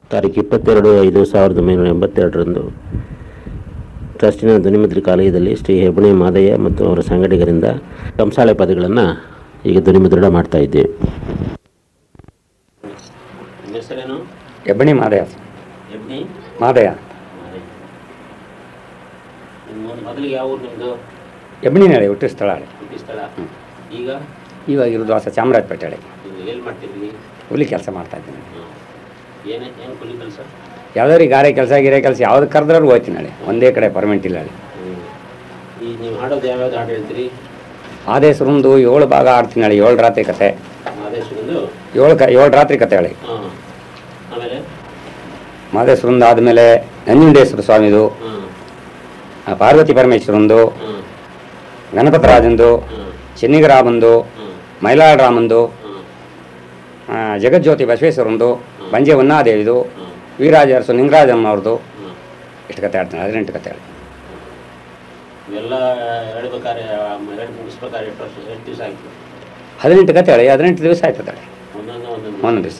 ತಾರೀಕು 22/5/1982ರಂದು ಟ್ರಸ್ಟಿನ ಧ್ವನಿಮುದ್ರಿಕಾಲಯದಲ್ಲಿ ಶ್ರೀ ಹೆಬ್ಬಣಿ ಮಾದಯ್ಯ ಮತ್ತು ಅವರ ಸಂಗಡಿಗರಿಂದ ಕಂಸಾಳೆ ಪದಗಳನ್ನು ಈಗ ಧ್ವನಿಮುದ್ರಣ ಮಾಡ್ತಾ ಇದ್ದೇವೆ. ಹೆಸರೇನು? ಹೆಬ್ಬಣಿ ಮಾದಯ್ಯ. ಹೆಬ್ಬಣಿ ಮಾದಯ್ಯ. ಮೊದಲಿಗೆ ಯಾವ ಊರು ನಿಮ್ಮದು? ಹೆಬ್ಬಣಿನಳ್ಳಿ, ಹುಟ್ಟಿದ ಸ್ಥಳ. ಹುಟ್ಟಿದ ಸ್ಥಳ. ಇವಾಗ ಇರೋದು ಹೊಸ ಚಾಮರಾಜಪೇಟೆ. ಎಲ್ಲಿ ಮಾಡ್ತಿದ್ವಿ? ಕೂಲಿ ಕೆಲಸ ಮಾಡ್ತಾ ಇದ್ದೀನಿ. ಏನು ಕೂಲಿ ಕೆಲಸ? ಯಾವ್ದಾದ್ರು ಗಾರೆ ಕೆಲಸ ಗಿರೆ ಕೆಲಸ ಯಾವ್ದು ಕರೆದ್ರೂ ಹೋಗ್ತೀನಿ ನಾಳೆ. ಒಂದೇ ಕಡೆ ಪರ್ಮನೆಂಟ್ ಇಲ್ಲ. ಈಗ ನೀವು ಹಾಡೋದು ಯಾವ್ಯಾವ್ದು ಹಾಡು ಹೇಳ್ತೀರಿ? ಆದೇಶರೊಂದು 7 ಭಾಗ ಆಡ್ತೀನಿ ನಾಳೆ. 7 ರಾತ್ರಿ ಕತೆ. ಆದೇಶರೊಂದು 7 ರಾತ್ರಿ ಕತೆ ಹೇಳಿ. ಆಮೇಲೆ ಮಾದೇಶ್ವರಂದು ಆದಮೇಲೆ ನಂಜುಂಡೇಶ್ವರ ಸ್ವಾಮಿದು, ಪಾರ್ವತಿ ಪರಮೇಶ್ವರಂದು, ಗಣಪತರಾಜಂದು, ಚೆನ್ನಿಗರಾಮಂದು, ಮೈಲಾಳರಾಮಂದು, ಜಗಜ್ಯೋತಿ ಬಸವೇಶ್ವರಂದು, ಬಂಜೆ ಹೊನ್ನಾದೇವಿದು, ವೀರಾಜ ಅರಸು ನಿಂಗರಾಜಮ್ಮವ್ರದ್ದು. ಎಷ್ಟು ಕತೆ ಆಡ್ತೀನಿ? 18 ಕತೆ ಹೇಳಿ. ಇವೆಲ್ಲ ಹೇಳ್ಬೇಕಾದ್ರೆ ಮುಗಿಸ್ಬೇಕಾದ್ರೆ ಎಷ್ಟು ದಿವಸ ಆಯಿತು? 18 ಕತೆ ಹೇಳಿ. 18 ದಿವಸ ಆಯ್ತದೆ. ಒಂದೊಂದು ದಿವಸ.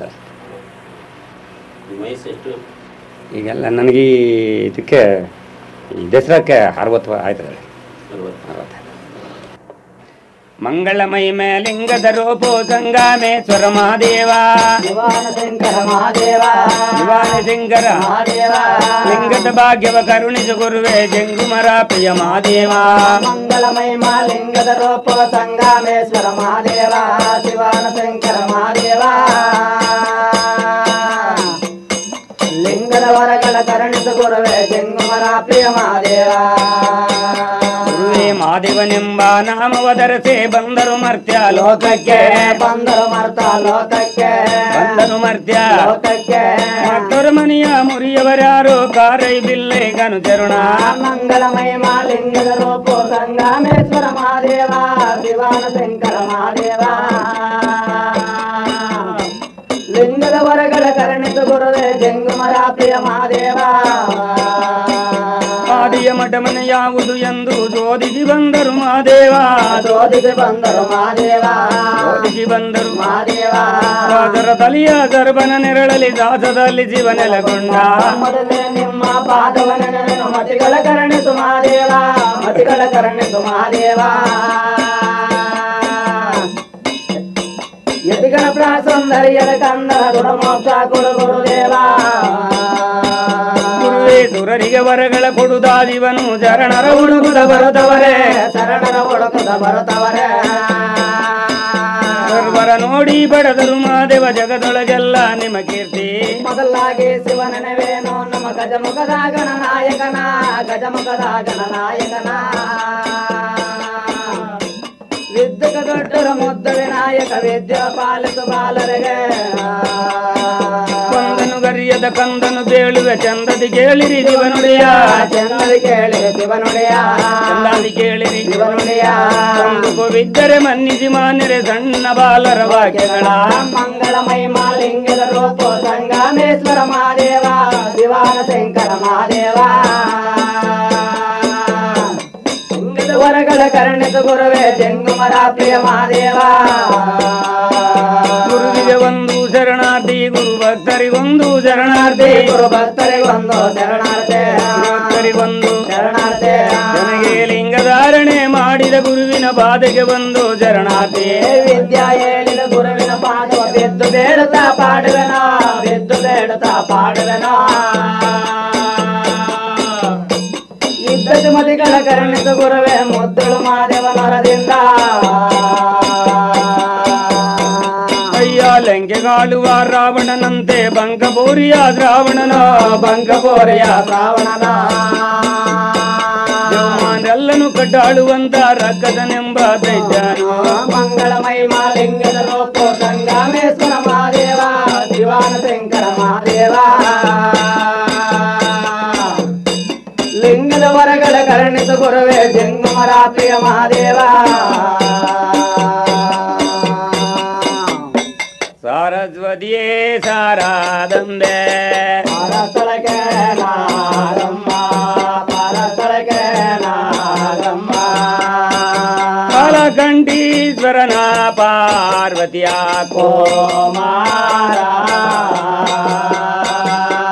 ವಯಸ್ಸು ಎಷ್ಟು? ಈಗೆಲ್ಲ ನನಗೆ ಇದಕ್ಕೆ ಈ ದಸರಾಕ್ಕೆ 60 ಆಯ್ತದೆ. 60. ಮಂಗಳಮಹಿಮೆ ಲಿಂಗದ ರೂಪೋ ಸಂಗಮೇಶ್ವರ ಮಹಾದೇವ, ಶಿವಾನ ಶಂಕರ ಲಿಂಗದ ಭಾಗ್ಯವ ಕರುಣಿಸು ಗುರುವೆ ಜಂಗುಮರ ಪ್ರಿಯ ಮಹಾದೇವ. ಮಂಗಳಮಹಿಮ ಲಿಂಗದ ರೂಪೋ ಸಂಗಮೇಶ್ವರ ಮಹಾದೇವ, ಶಿವಾನ ಶಂಕರ ಮಹಾದೇವ. ಲಿಂಗದ ವರಗಳ ಕರುಣಿಸು ಗುರುವೆ ಜಂಗುಮರ ಪ್ರಿಯ ಮಹಾದೇವ. ಮಹಾದೇವನೆಂಬ ನಾಮವ ಧರಿಸಿ ಬಂದರು ಮರ್ತ್ಯ ಲೋಕಕ್ಕೆ, ಬಂದರು ಮರ್ತ ಲೋಕಕ್ಕೆ, ಬಂದರು ಮರ್ತ್ಯ ಲೋಕಕ್ಕೆ. ಮಕ್ಕಳ ಮನೆಯ ಮುರಿಯವರ್ಯಾರು ಕಾರೈ ಬಿಲ್ಲೆ ಗನು ಚರುಣ. ಮಂಗಳಮಹಿಮ ಲಿಂಗದ ರೂಪೋ ಸಂಗಮೇಶ್ವರ ಮಹಾದೇವ, ಶಿವಾನ ಶಂಕರ ಮಹಾದೇವ. ಲಿಂಗದ ವರಗಳ ಕರುಣಿಸು ಗುರುವೆ ಜಂಗುಮರ ಪ್ರಿಯ ಮಹಾದೇವ. ಆದಿಯ ಮಠಮನೆ ಯಾವುದು ಎಂದು ಜೋದಿಸಿ ಬಂದರು ಮಹಾದೇವ, ಜೋದಿಸಿ ಬಂದರು ಮಹಾದೇವ, ಜೋದಿಸಿ ಬಂದರು ಮಹಾದೇವ. ಅದರ ತಲಿಯ ಗರ್ಭನ ನೆರಳಲಿ ದಾಸದಲ್ಲಿ ಜೀವ ನೆಲೆಗೊಂಡ. ಮೊದಲೇ ನಿಮ್ಮ ಪಾದವನೆನೆನು ಮತಿಗಳ ಕರುಣಿಸು ಮಹಾದೇವ, ಮತಿಗಳ ಕರುಣಿಸು ಮಹಾದೇವ. ಯತಿಗಳ ಪ್ರಾಸೌಂದರ್ಯದ ಕಂದರ ಗುಣಮೋಕ್ಷ ಕೊಡು ಗುರುದೇವ. ಗುರುವೇ ಸುರರಿಗೆ ವರಗಳ ಕೊಡುದಾದಿವನು ಶರಣರ ಹುಡುಕುದ ಬರುತ್ತವರೇ, ಶರಣರ ಹುಡುಕುದ ಬರುತ್ತವರೇ. ಸರ್ವರ ನೋಡಿ ಬಡದರು ಮಹಾದೇವ ಜಗದೊಳಗೆಲ್ಲ ನಿಮ್ಮ ಕೀರ್ತಿ. ಮೊದಲಾಗಿ ಶಿವನನವೇನು ನಮ್ಮ ಗಜಮುಖದ ಗಣನಾಯಕನ, ಗಜಮುಖದ ಗಣನಾಯಕನ. ವಿದ್ಯಕ ದೊಡ್ಡರ ಮುದ್ದ ವಿನಾಯಕ ವಿದ್ಯಾ ಪಾಲಿಸು ಬಾಲರಿಗೆ. ಕಂದನು ಗರಿಯದ ಕಂದನು ಬೇಳುವೆ ಚಂದದಿ ಕೇಳಿರಿ ಶಿವನುಡಿಯ, ಚಂದದಿ ಕೇಳಿರಿ ಶಿವನುಡಿಯ, ಚಂದದಿ ಕೇಳಿರಿ ಶಿವನುಡಿಯ. ಬಿದ್ದರೆ ಮನ್ನಿಸಿ ಮಾನ್ಯರೆ ಸಣ್ಣ ಬಾಲರ ವಾಕ್ಯಗಳ. ಮಂಗಳಮಹಿಮ ಲಿಂಗದ ರೂಪೋ ಸಂಗಮೇಶ್ವರ ಮಹಾದೇವ, ಶಿವಾನ ಶಂಕರ ಮಹಾದೇವ. ಲಿಂಗದ ವರಗಳ ಕರುಣಿಸು ಗುರುವೆ ಜಂಗುಮರ ಪ್ರಿಯ ಮಹಾದೇವ. ಗುರುವಿಗೆ ಒಂದು ಶರಣಾರ್ಥಿ, ಗುರು ಭಕ್ತರಿಗೊಂದು ಶರಣಾರ್ಥಿ, ಗುರು ಭಕ್ತರಿಗೊಂದು ಶರಣಾರ್ಥಿ, ಭಕ್ತರಿಗೊಂದು ಶರಣಾರ್ಥಿ. ನನಗೆ ಲಿಂಗಧಾರಣೆ ಮಾಡಿದ ಗುರುವಿನ ಪಾದಕ್ಕೆ ಬಂದು ಶರಣಾರ್ಥಿ. ವಿದ್ಯಾ ಹೇಳಿದ ಗುರುವಿನ ಪಾದವ ಬಿದ್ದು ಬೇಡುತ್ತಾ ಪಾಡುವೆನೋ, ಬಿದ್ದು ಬೇಡುತ್ತಾ ಪಾಡುವೆನೋ. ಇದ್ದದ್ದು ಮತಿಗಳ ಕರುಣಿಸು ಗುರುವೆ ಮುದ್ದಳು ಮಾದೇವನರದಿಂದ. ಅಯ್ಯ ಲಂಕೆಗಾಳುವ ರಾವಣನಂತೆ ಬಂಕಪೋರಿಯ ಶ್ರಾವಣನ, ಬಂಕಪೋರಿಯ ಶ್ರಾವಣನ. ಎಲ್ಲನು ಕಟ್ಟಾಡುವಂತ ರಕ್ಕಸನೆಂಬ ದೈತ್ಯನು. ಮಂಗಳಮಹಿಮ ಲಿಂಗದ ರೂಪೋ ಸಂಗಮೇಶ್ವರ ಮಹಾದೇವ, ಶಿವಾನ ಶಂಕರ ಮಹಾದೇವ. ಲಿಂಗದ ವರಗಳ ಕರುಣಿಸು ಗುರುವೆ ಜಂಗುಮರ ಪ್ರಿಯ ಮಹಾದೇವ. ಸರಸ್ವತಿಯೇ ಸಾರಾದಂದೆ ಪರಸ್ಥಳಕ್ಕೆ ನಾಗಮ್ಮ, ಪರಸ್ಥಳಕ್ಕೆ ನಾಗಮ್ಮ. ಕಾಲಕಂಠೀಶ್ವರನ ಪಾರ್ವತಿಯ ಕೋಮಾರ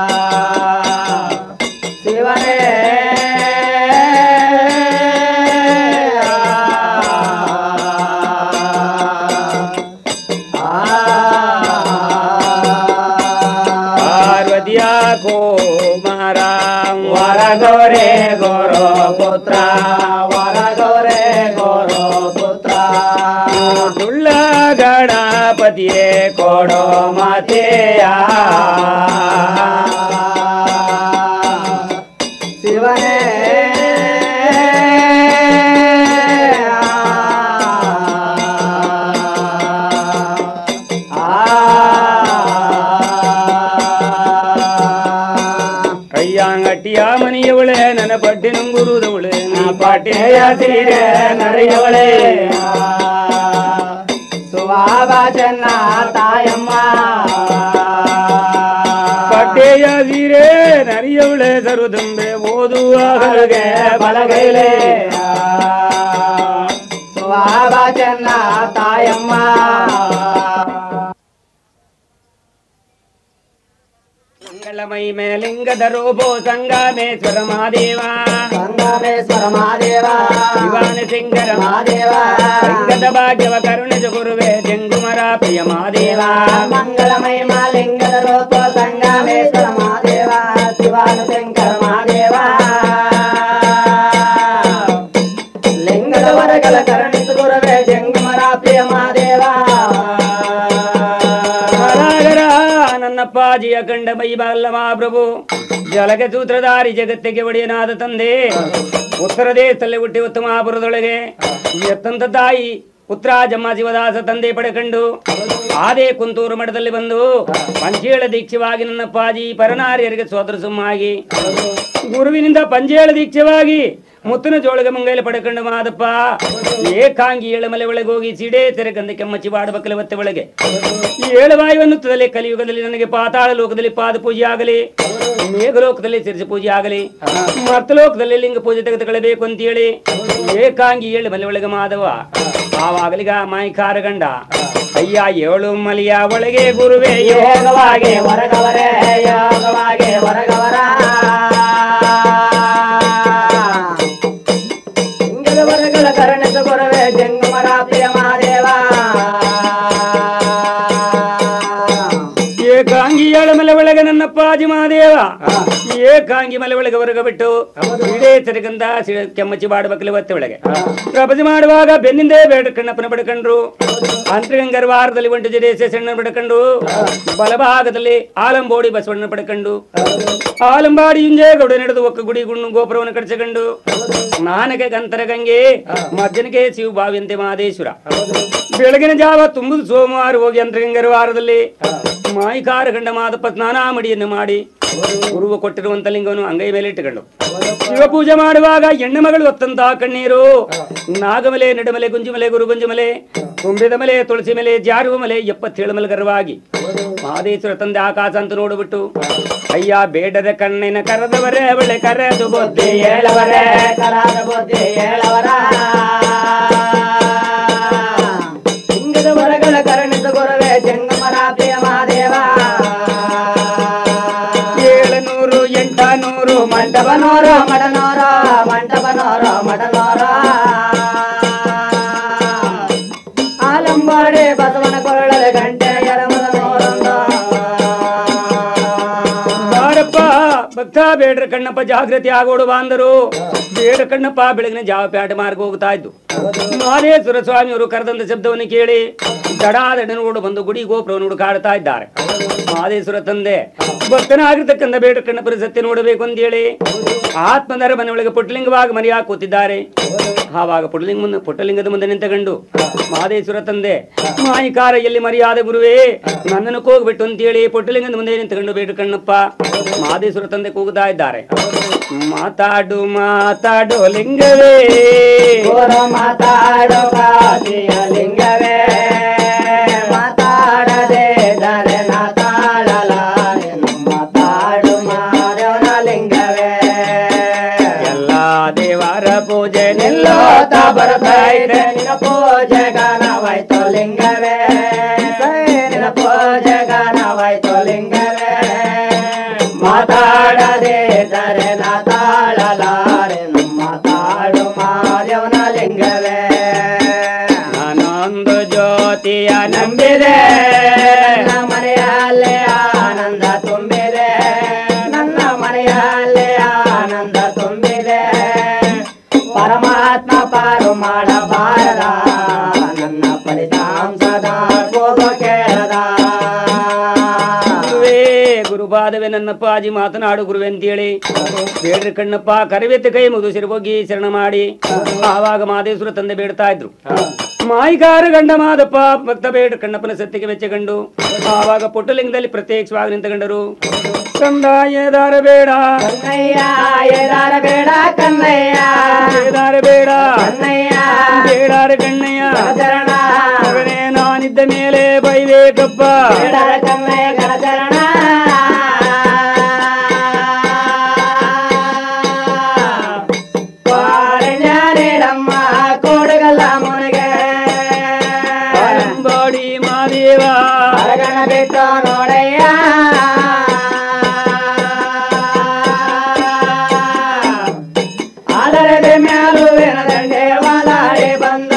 ಗೌರೇ ಗೋರೋ ಪುತ್ರ ವರ ಗೌರೇ ಗೋರೋ ಪುತ್ರ ದುಳ್ಳ ಗಣಪತಿಯೇ ಕೊಡೋ ಮಾತೆಯ ಶಿವನೇ ಕೈಯಾಂಗಟ್ಟಿಯ ಮನೆಯವಳೆ ನನ್ನ ಪಡ್ಡಿ ನುಂಗುರುದವಳೆ ಪಾಟೆಯ ಸೀರೆ ನಡೆಯವಳೆ ಸುವಾಬ ಚೆನ್ನ ತಾಯಮ್ಮ ಪಡ್ಡೆಯ ಸೀರೆ ನರಿಯವಳೆ ಸರುದುಂಬೆ ಓದುವ ಹೊರಗೆ ಬಲಗೈಲೆ ಸುವಾಬ ಚೆನ್ನ ತಾಯಮ್ಮ ಮಂಗಳಮೈ ಮೇಲಿಂಗದ ರೋಬೋ ಸಂಗಮೇಶ್ವರ ಮಹಾದೇವ ಸಂಗಮೇಶ್ವರ ಮಹಾದೇವ ಶಿವಾನ ಸಿಂಗರ ಮಹಾದೇವ ಲಿಂಗದ ಭಾಗ್ಯವ ಕರುಣಿಸ ಗುರುವೆ ಜಂಗುಮರ ಪ್ರಿಯ ಮಹಾದೇವ ಮಂಗಳಮಯ ಮಾಲಿಂಗದ ರೂಪ ಸಂಗಮೇಶ್ವರ ಮಹಾದೇವ ಶಿವಾನ ಶಂಕರ ಮಹಾದೇವ ಲಿಂಗದ ವರಗಳ ಕರುಣಿಸು ಗುರುವೆ ಜಂಗುಮರ ಪ್ರಿಯ ಮಹಾದೇವ ನನ್ನಪ್ಪಾಜಿಯ ಕಂಡ ಮೈಬಲ್ಲ ಮಹಾಪ್ರಭು ಜಲಗೆ ಸೂತ್ರಧಾರಿ ಜಗತ್ತಿಗೆ ಒಡೆಯನಾದ ತಂದೆ ಉತ್ತರ ದೇಶದಲ್ಲಿ ಹುಟ್ಟಿ ಉತ್ತಮ ಮಹಾಪುರದೊಳಗೆ ಎತ್ತಂತ ತಾಯಿ ಪುತ್ರಾಜಮ್ಮ ಶಿವದಾಸ ತಂದೆ ಪಡೆಕೊಂಡು ಆದೇ ಕುಂತೂರು ಮಠದಲ್ಲಿ ಬಂದು ಪಂಚೇಳ ದೀಕ್ಷವಾಗಿ ನನ್ನಪ್ಪಾಜಿ ಪರನಾರಿಯರಿಗೆ ಸೋದರ ಸುಮ್ಮಾಗಿ ಗುರುವಿನಿಂದ ಪಂಚೇಳ ದೀಕ್ಷವಾಗಿ ಮುತ್ತಿನ ಜೋಳಗ ಮಂಗೈಲ ಪಡೆಕೊಂಡು ಮಾದಪ್ಪ ಏಕಾಂಗಿ ಏಳಮಲೆ ಒಳಗೆ ಹೋಗಿ ಸಿಡೇ ತೆರೆಗಂದ ಕೆಮ್ಮಚ್ಚಿ ಬಾಡಬಕ್ಕಲೆ ಒತ್ತೆ ಒಳಗೆ ಏಳವಾಯುವನ್ನುತ್ತದಲ್ಲಿ ಕಲಿಯುಗದಲ್ಲಿ ನನಗೆ ಪಾತಾಳ ಲೋಕದಲ್ಲಿ ಪಾದ ಪೂಜೆ ಆಗಲಿ ಮೇಘಲೋಕದಲ್ಲಿ ಶಿರಸಿ ಪೂಜೆ ಆಗಲಿ ಮರ್ತಲೋಕದಲ್ಲಿ ಲಿಂಗ ಪೂಜೆ ತೆಗೆದುಕೊಳ್ಳಬೇಕು ಅಂತೇಳಿ ಏಕಾಂಗಿ ಏಳಮಲೆ ಒಳಗೆ ಮಾದವ ಆವಾಗಲಿಗ ಮಾಯಿಕಾರ ಗಂಡ ಅಯ್ಯ ಏಳು ಮಲಿಯ ಒಳಗೆ ಗುರುವೇ ಯೋಗವಾಗಿ ಹೊರಗವರೇ ಯೋಗವಾಗಿ ಹೊರಗವರ ವರಗಳ ಕರುಣಿಸು ಗುರುವೆ ಜಂಗುಮರ ಪ್ರಿಯ ಮಹಾದೇವ ಏಕಾಂಗಿ ಏಳಮಲೆ ಒಳಗೆ ನನ್ನಪ್ಪಾಜಿ ಮಹಾದೇವ ಏಕಾಂಗಿ ಮಲೆ ಒಳಗೆ ಹೊರಗ ಬಿಟ್ಟು ಇಡೇ ತೆರೆಗಂದ ಕೆಮ್ಮಚ್ಚಿ ಬಾಡಬಕ್ಕಲೆ ಒತ್ತೆ ಒಳಗೆ ಪ್ರಪಂಚ ಮಾಡುವಾಗ ಬೆನ್ನಿಂದೇ ಬೇಡ ಕಣ್ಣಪ್ಪನ ಪಡ್ಕೊಂಡ್ರು ಅಂತರ್ಗಂಗರ್ವಾರದಲ್ಲಿ ಒಂಟು ಜಡೆ ಸಣ್ಣ ಪಡ್ಕೊಂಡು ಬಲಭಾಗದಲ್ಲಿ ಆಲಂಬೋಡಿ ಬಸವಣ್ಣ ಪಡ್ಕೊಂಡು ಆಲಂಬಾಡಿ ಇಂಜೇಗೌಡ ನಡೆದು ಒಕ್ಕ ಗುಡಿ ಗುಂಡು ಗೋಪುರವನ್ನು ಕಡಿಸಿಕೊಂಡು ನಾನಗೆ ಗಂತರ ಗಂಗೆ ಮಧ್ಯನಿಗೆ ಶಿವ ಬಾವಿಯಂತೆ ಮಹದೇಶ್ವರ ಬೆಳಗಿನ ಜಾವ ತುಂಬುದು ಸೋಮವಾರ ಹೋಗಿ ಅಂತರ್ಗಂಗರ್ವಾರದಲ್ಲಿ ಮಾಯಿಕಾರ ಗಂಡ ಮಾದಪ್ಪ ಸ್ನಾನ ಮಡಿಯನ್ನು ಮಾಡಿ ಗುರುವ ಕೊಟ್ಟಿರುವಂತ ಲಿಂಗವನ್ನು ಅಂಗೈ ಮೇಲೆ ಇಟ್ಟುಕೊಂಡು ಶಿವ ಪೂಜೆ ಮಾಡುವಾಗ ಹೆಣ್ಣು ಮಗಳು ಹೊತ್ತಂತಹ ಕಣ್ಣೀರು ನಾಗಮಲೆ ನಡುಮಲೆ ಗುಂಜಿಮಲೆ ಗುರುಗುಂಜಿಮಲೆ ತುಂಬಿದ ಮಲೆ ತುಳಸಿ ಮಲೆ ಜಾರುವ ಮಲೆ 77 ಮಲೆ ಗರ್ವಾಗಿ ಮಹದೇಶ್ವರ ತಂದೆ ಆಕಾಶ ಅಂತ ನೋಡ್ಬಿಟ್ಟು ಅಯ್ಯ ಬೇಡದ ಕಣ್ಣಿನ ಕರೆದವರೇ ಒಳ್ಳೆ ಕರೆದು ಬುದ್ಧಿ ಹೇಳವರೇ ಕರಾದ ಬುದ್ಧಿ ಹೇಳವರ ಲಿಂಗದ ವರಗಳ ಕರುಣಿಸು ಗುರುವೆ ಜಂಗಮರ ಪ್ರಿಯ ಮಹಾದೇವ 700 800 ಮಂಟಪನೋರ ಮಡನೋರ ಮಂಟಪನೋರ ಮಡನೋರ ಆಲಂಬಾಡೆ ಬಸವನ ಕೊರಳದ ಗಂಟೆ ಎರಮದ ನೋರಂದ ಬಾರಪ್ಪ ಭಕ್ತ ಬೇಡ್ರ ಕಣ್ಣಪ್ಪ ಜಾಗೃತಿ ಆಗೋಡು ಬಾಂದರು ಬೇಡ ಕಣ್ಣಪ್ಪ ಬೆಳಗಿನ ಜಾವ ಪ್ಯಾಟೆ ಮಾರ್ಗ ಹೋಗ್ತಾ ಇದ್ದು ಮಹದೇಶ್ವರ ಸ್ವಾಮಿಯವರು ಕರೆದಂತ ಶಬ್ದವನ್ನು ಕೇಳಿ ದಡಾದಡ ನೋಡು ಬಂದು ಗುಡಿ ಗೋಪುರವನ್ನು ಹುಡುಕಾಡ್ತಾ ಇದ್ದಾರೆ ಮಹದೇಶ್ವರ ತಂದೆ ಭಕ್ತನಾಗಿರ್ತಕ್ಕಂಥ ಬೇಡ ಕಣ್ಣಪ್ಪರ ಸತ್ಯ ನೋಡಬೇಕು ಅಂತ ಹೇಳಿ ಆತ್ಮದರ ಮನೆಯೊಳಗೆ ಪುಟ್ಟಲಿಂಗವಾಗಿ ಮನೆಯಾಗ ಕೂತಿದ್ದಾರೆ ಆವಾಗ ಪುಟ್ಟಲಿಂಗದ ಮುಂದೆ ನಿಂತುಕೊಂಡು ಮಹದೇಶ್ವರ ತಂದೆ ಮಾಯಿಕಾರ ಎಲ್ಲಿ ಮರ್ಯಾದೆ ಗುರುವೇ ನನ್ನನ್ನು ಕೂಗ್ಬಿಟ್ಟು ಅಂತೇಳಿ ಪುಟ್ಟಲಿಂಗದ ಮುಂದೆ ನಿಂತುಕೊಂಡು ಬೇಡ ಕಣ್ಣಪ್ಪ ಮಹದೇಶ್ವರ ತಂದೆ ಕೂಗುತ್ತಾ ಇದ್ದಾರೆ ಮಾತಾಡು ಮಾತಾಡು ಲಿಂಗವೇ ಮಾತಾಡೋ ಕಾಸಿಯ ಲಿಂಗವೇ ಮಾತಾಡದೆ ದರೆ ನಾತಾಳಲಾರೆ ಮಾತಾಡು ಮಾರವನ ಲಿಂಗವೇ ಎಲ್ಲ ದೇವರ ಪೂಜೆ ನಿಲ್ಲೋತ ಬರ್ತೈತೆ ನಿನ್ನ ಪೂಜೆ ಗಾನವಾಯ್ತು ಲಿಂಗವೇ ನಿನ್ನ ಪೂಜೆ ಗಾನವಾಯ್ತು ಲಿಂಗವೇ ಮಾತಾಡದೆ ದರೆ ನಾತಾಳಲಾರೆ ಮಾತಾಡು ಮಾರವನ ಲಿಂಗವೇ ನಾನೊಂದು ಜ್ಯೋತಿಯ ನಂಬಿದೆ ನನ್ನ ಮನೆಯಲ್ಲೇ ಆನಂದ ತುಂಬಿದೆ ನನ್ನ ಮನೆಯಲ್ಲೇ ಆನಂದ ಗುರುಪಾದವೇ ನನ್ನಪ್ಪ ಅಜಿ ಮಾತನಾಡು ಗುರುವೆ ಅಂತೇಳಿ ಬೇಡ್ರಿ ಕಣ್ಣಪ್ಪ ಕರಿವೆತ್ತ ಕೈ ಮುಗಿದು ಸಿರಬೋಗಿ ಶರಣ ಮಾಡಿ ಆವಾಗ ಮಾದೇಶ್ವರ ತಂದೆ ಬೇಡ್ತಾ ಇದ್ರು. ಮಾಯಿಕಾರ ಗಂಡ ಮಾದಪ್ಪ ಭಕ್ತ ಬೇಡ್ರ ಕಣ್ಣಪ್ಪನ ಸತ್ಯಕ್ಕೆ ಮೆಚ್ಚಗಂಡು ಆವಾಗ ಪುಟ್ಟಲಿಂಗದಲ್ಲಿ ಪ್ರತ್ಯಕ್ಷವಾಗಿ ನಿಂತುಕೊಂಡರು. ಕಂದ ಏದಾರ ಬೇಡ ಕನ್ನಯ್ಯ ಏದಾರ ಬೇಡ ಕನ್ನಯ್ಯ ಏದಾರ ಬೇಡ ಕನ್ನಯ್ಯ ಬೇಡಾರ ಕಣ್ಣಯ್ಯ ಗಣಚರಣ ಮಗನೇ ನಾನಿದ್ದ ಮೇಲೆ ಬೈಬೇಕಪ್ಪ ಬೇಡಾರ ಕನ್ನಯ್ಯ ಗಣಚರಣ ಪಾರಣ್ಯರೇಡಮ್ಮ ಕೋಡಗಲ್ಲ ಮುನಗೆ ಬಾಡಿ ಮಾದೇವ ಅರಗಣ ಬಿಟ್ಟು ನೋಡಯ್ಯ ಆದರದೆ ಮ್ಯಾಲುವಿನ ದಂಡೆ ವಾಲಾಡಿ ಬಂದ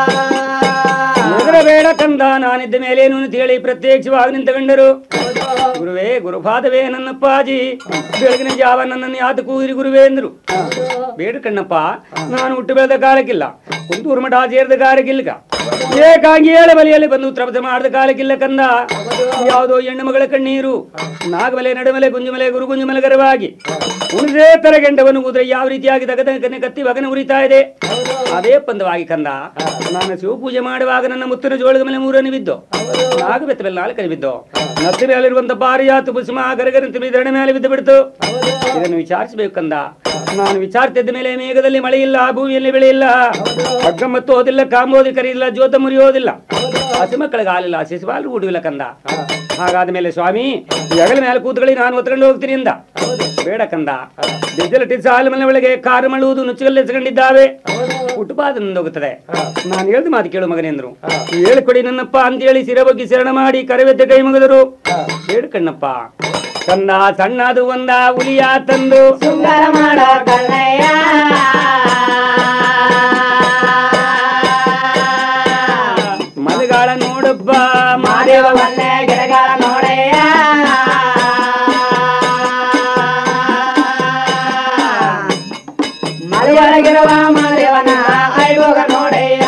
ಬೇಡ ಕಂದ ನಾನಿದ್ದ ಮೇಲೇನು ಅಂತ ಹೇಳಿ ಪ್ರತ್ಯಕ್ಷವಾಗಿ ನಿಂತುಕೊಂಡರು. ಗುರುವೇ ಗುರುಪಾದವೇ ನನ್ನಪ್ಪಾಜಿ ಬೆಳಗಿನ ಜಾವ ನನ್ನನ್ನು ಯಾತ ಕೂಗಿರಿ ಗುರುವೇ ಎಂದರು. ಬೇಡ ಕಣ್ಣಪ್ಪ ನಾನು ಹುಟ್ಟು ಬೆಳೆದ ಕಾಲಕ್ಕಿಲ್ಲ, ಕುಂತೂರು ಮಠ ಸೇರಿದ ಕಾಲಕ್ಕಿಲ್ಲ, ಏಕಾಂಗಿ ಏಳ ಬಲಿಯಲ್ಲಿ ಬಂದು ಪ್ರಪಂಚ ಮಾಡಿದ ಕಾಲಕ್ಕಿಲ್ಲ ಕಂದ. ಯಾವುದೋ ಹೆಣ್ಣು ಮಗಳ ಕಣ್ಣೀರು ನಾಗಮಲೆ ನಡುಮಲೆ ಗುಂಜುಮಲೆ ಗುರು ಗುಂಜುಮಲೆ ಗರ್ವಾಗಿ ಉಳಿದೇ ತರ ಗೆಂಡವನ್ನು ಕುದುರೆ ಯಾವ ರೀತಿಯಾಗಿ ತಗದನೆ ಕತ್ತಿ ಮಗನ ಉರಿತಾ ಇದೆ ಅದೇ ಪಂದವಾಗಿ ಕಂದ. ನಾನು ಶಿವಪೂಜೆ ಮಾಡುವಾಗ ನನ್ನ ಮುತ್ತಿನ ಜೋಳದ ಮೇಲೆ ಮೂರನೇ ಬಿದ್ದು ನಾಗ ಬೆತ್ತ ಮೇಲೆ ನಾಲ್ಕನೇ ಬಿದ್ದು ನತ್ತಿ ಮೇಲಿರುವಂತ ಪಾರಿಯಾತು ಕುಸುಮ ಗರಗರಂತ ಮಿದರಣ ಮೇಲೆ ಬಿದ್ದು ಬಿಡ್ತು. ಇದನ್ನು ವಿಚಾರಿಸಬೇಕು ಕಂದ. ನಾನು ವಿಚಾರಿಸಿದ್ದ ಮೇಲೆ ಮೇಘದಲ್ಲಿ ಮಳೆ ಇಲ್ಲ, ಭೂಮಿಯಲ್ಲಿ ಬೆಳೆ ಇಲ್ಲ, ಹಗ್ಗ ಮತ್ತು ಹೋದಿಲ್ಲ, ಕಾಂಬೋದಿ ಕರಿಯಿಲ್ಲ, ಜೋತ ಮುರಿಯೋದಿಲ್ಲ, ಹಸಿ ಮಕ್ಕಳಿಗೆ ಹಾಲಿಲ್ಲ, ಶಿಶುಪಾಲು ಊಟವಿಲ್ಲ ಕಂದ. ಹಾಗಾದ ಮೇಲೆ ಸ್ವಾಮಿ ಹೆಗಲ ಮೇಲೆ ಕೂತ್ಕೊಳ್ಳಿ, ನಾನು ಹೊತ್ಕೊಂಡು ಹೋಗ್ತೀನಿ ಅಂದ. ಬೇಡ ಕಂದ, ಡಿಸೆಲ್ ಟಿಸ್ ಹಾಲು ಮನೆ ಒಳಗೆ ಕಾರು ಮಳುವುದು ನುಚ್ಚುಗಲ್ಲಿ ಎಸ್ಕೊಂಡಿದ್ದಾವೆ, ಹುಟ್ಟುಪಾದನಿಂದ ಹೋಗುತ್ತದೆ. ನಾನು ಹೇಳಿದ ಮಾತು ಕೇಳು ಮಗನೆಂದ್ರು. ಹೇಳಿಕೊಡಿ ನನ್ನಪ್ಪ ಅಂತೇಳಿ ಸಿರ ಬಗ್ಗೆ ಶರಣ ಮಾಡಿ ಕರವೆದ್ದ ಕೈ ಮುಗಿದರು. ಬೇಡ ಕಣ್ಣಪ್ಪ ಕಂದ ಸಣ್ಣದು ಒಂದ ಹುಲಿಯ ತಂದು ಸುಂದರ ಮಾಡ ಕನ್ನಯ್ಯ ಮಲಗಾಳ ನೋಡಬ್ಬ ಮಾದೇವ ಬನ್ನೆ ಗಿಡಗಾಳ ನೋಡಯ್ಯ ಮಲೆಯೊಳಗಿರುವ ಮಾದೇವನ ಐವೋಗ ನೋಡಯ್ಯ